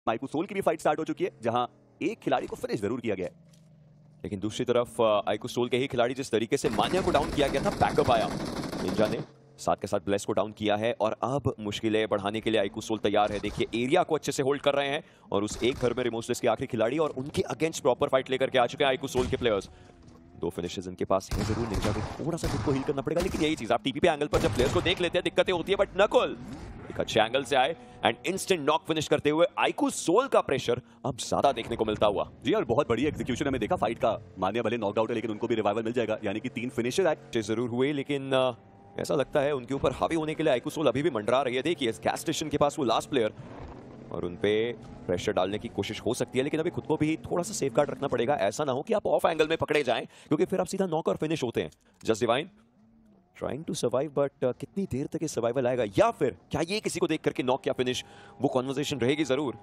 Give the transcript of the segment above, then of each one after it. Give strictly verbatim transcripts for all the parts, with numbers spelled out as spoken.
माइकू soul की भी fight start हो चुकी है, जहां एक खिलाड़ी को फिनिश जरूर किया गया है। लेकिन दूसरी तरफ आइकू सोल के ही खिलाड़ी जिस तरीके से मान्या को डाउन किया गया था, बैकअप आया, निंजा ने साथ के साथ ब्लेस को डाउन किया है और अब मुश्किलें बढ़ाने के लिए आइकू सोल तैयार है। देखिए एरिया को अच्छे से होल्ड कर रहे हैं और उस एक घर में रिमोसलेस के आखिरी खिलाड़ी और उनके अगेंस्ट प्रॉपर फाइट लेकर के आ चुके हैं आइकू सोल के प्लेयर्स। दो फिनिशेस इनके पास है जरूर, निंजा को थोड़ा सा खुद को हील करना पड़ेगा, लेकिन यही चीज आप टीपी पे एंगल पर जब प्लेयर्स को देख लेते हैं दिक्कतें होती है, बट नकुल एक अच्छे एंगल से आए एंड इंस्टेंट नॉक फिनिश करते हुए आइकू सोल का प्रेशर अब ज्यादा देखने को मिलता हुआ। जी और बहुत बढ़िया एग्जीक्यूशन हमें देखा फाइट का। मान्या भले नॉकआउट है लेकिन उनको भी रिवाइवल मिल जाएगा, यानी कि तीन फिनिशर आए जरूर हुए, लेकिन आ, ऐसा लगता है उनके ऊपर हावी होने के लिए आइकू सोल अभी भी मंडरा रही है। देखिए इस गैस स्टेशन के पास वो लास्ट प्लेयर और उनपे प्रेशर डालने की कोशिश हो सकती है, लेकिन अभी खुद को भी थोड़ा सा सेफगार्ड रखना पड़ेगा। ऐसा ना हो कि आप ऑफ एंगल में पकड़े जाएं, क्योंकि फिर आप सीधा नॉक और फिनिश होते हैं। Just Divine trying to survive, but कितनी देर तक ये सर्वाइवल आएगा, या फिर क्या ये किसी को देख करके नॉक या फिनिश, वो कॉन्वर्सेशन रहेगी जरूर।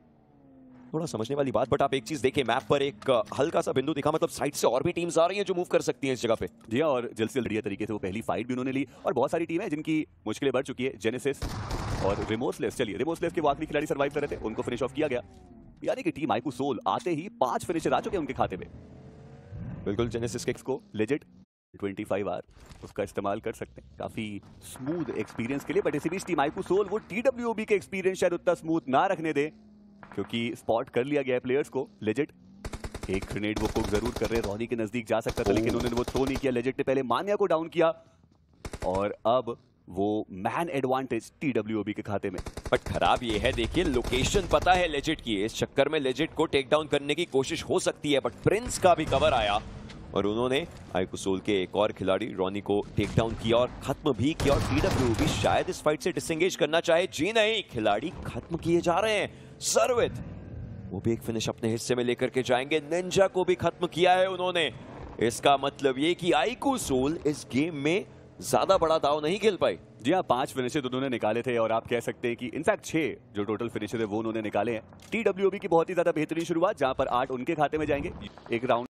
थोड़ा समझने वाली बात, बट आप एक चीज देखें, मैप पर एक हल्का सा बिंदु दिखा, मतलब साइड से और भी टीम्स आ रही हैं जो मूव कर सकती हैं इस जगह पे। जी और जल्द से बढ़िया तरीके से वो पहली फाइट भी उन्होंने ली और बहुत सारी टीम है जिनकी मुश्किलें बढ़ चुकी है। जेनेसिस और रिमोसलेस, चलिए रिमोसलेस के वो आखिरी खिलाड़ी सर्वाइव कर रहे थे, उनको फिनिश ऑफ किया गया, यानी कि टीम आइकू सोल आते ही पांच फिनिशर आ चुके हैं उनके खाते में। बिल्कुल जेनेसिस के को लेजेंड पच्चीस आर उसका इस्तेमाल कर सकते हैं काफी स्मूथ एक्सपीरियंस के लिए, बट इसी बीच टीम आइकू सोल वो टीडब्ल्यूओबी के एक्सपीरियंस शायद उतना स्मूथ ना रखने दे, क्योंकि स्पॉट कर लिया गया है प्लेयर्स को। लेजेंड एक ग्रेनेड वो कुक जरूर कर रहे हैं, रॉनी के नजदीक जा सकता था लेकिन उन्होंने वो थ्रो नहीं किया। लेजेंड ने पहले मान्या को डाउन किया और अब वो मैन एडवांटेज टीडब्ल्यूओबी के खाते में। बट खराब ये है, देखिए लोकेशन पता है लेजेंड की, इस चक्कर में लेजेंड को टेक डाउन करने की कोशिश हो सकती है, बट प्रिंस का भी कवर आया और उन्होंने आइकू सोल के एक और खिलाड़ी रॉनी को टेक डाउन किया और खत्म भी किया। और टीडब्ल्यूओबी शायद इस फाइट से डिसएंगेज करना चाहे, जी नहीं, खिलाड़ी खत्म किए जा रहे हैं। सर्वित वो भी एक फिनिश अपने हिस्से में लेकर के जाएंगे, निंजा को भी खत्म किया है उन्होंने। इसका मतलब ये कि आइकू सोल इस गेम में ज्यादा बड़ा दाव नहीं खेल पाई। जी हाँ, पांच फिनिशेस उन्होंने निकाले थे और आप कह सकते हैं कि इनफैक्ट छह जो टोटल फिनिशेस है वो उन्होंने निकाले हैं। टीडब्ल्यूओबी की बहुत ही ज्यादा बेहतरीन शुरुआत, जहां पर आठ उनके खाते में जाएंगे। एक राउंड